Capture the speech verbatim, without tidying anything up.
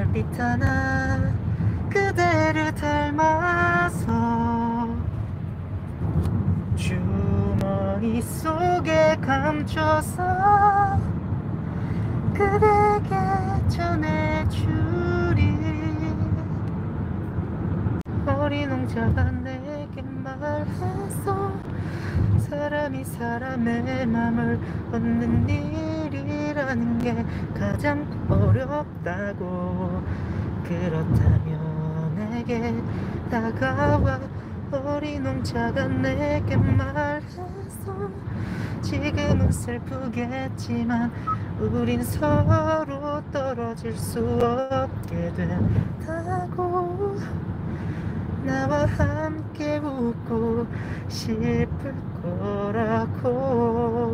있잖아, 그대를 닮아서 주머니 속에 감춰서 그대에게 전해주리. 어린 홍자가 내게 말했어, 사람이 사람의 맘을 얻는 일이라는 게 가장 어렵다고. 그렇다면 내게 다가와. 어린 홍자가 내게 말했어, 지금은 슬프겠지만 우린 서로 떨어질 수 없게 된다고. 나와 함께 웃고 싶을 거라고.